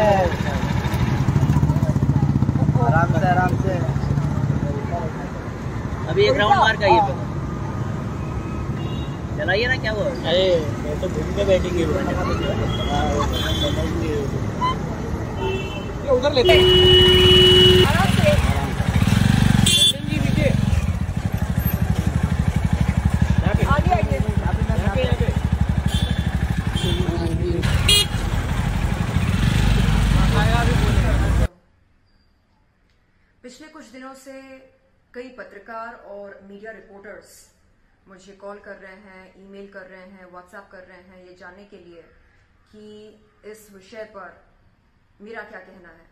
आराम से आराम से। अभी एक राउंड मार का ये पे चलाइए ना, क्या हुआ? अरे मैं तो घूम के बैठेंगे उधर लेते आराम से। पिछले कुछ दिनों से कई पत्रकार और मीडिया रिपोर्टर्स मुझे कॉल कर रहे हैं, ईमेल कर रहे हैं, व्हाट्सएप कर रहे हैं ये जानने के लिए कि इस विषय पर मेरा क्या कहना है।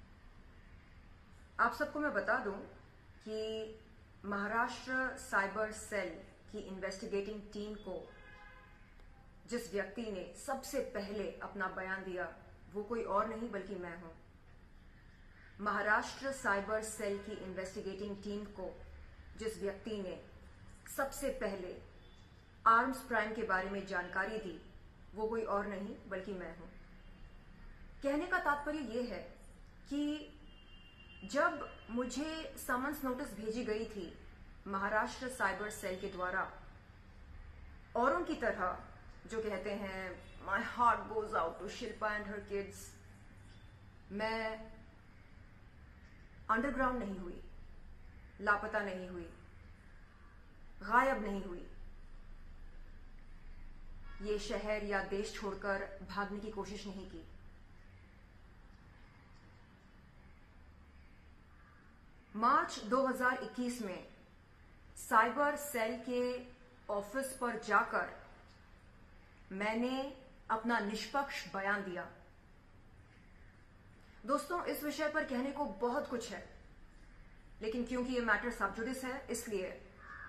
आप सबको मैं बता दूं कि महाराष्ट्र साइबर सेल की इन्वेस्टिगेटिंग टीम को जिस व्यक्ति ने सबसे पहले अपना बयान दिया वो कोई और नहीं बल्कि मैं हूं। महाराष्ट्र साइबर सेल की इन्वेस्टिगेटिंग टीम को जिस व्यक्ति ने सबसे पहले आर्म्स प्राइम के बारे में जानकारी दी वो कोई और नहीं बल्कि मैं हूं। कहने का तात्पर्य यह है कि जब मुझे समन्स नोटिस भेजी गई थी महाराष्ट्र साइबर सेल के द्वारा, औरों की तरह जो कहते हैं my heart goes out to Shilpa and her kids, मैं अंडरग्राउंड नहीं हुई, लापता नहीं हुई, गायब नहीं हुई, ये शहर या देश छोड़कर भागने की कोशिश नहीं की। मार्च 2021 में साइबर सेल के ऑफिस पर जाकर मैंने अपना निष्पक्ष बयान दिया। दोस्तों, इस विषय पर कहने को बहुत कुछ है, लेकिन क्योंकि ये मैटर सब जुडिस है इसलिए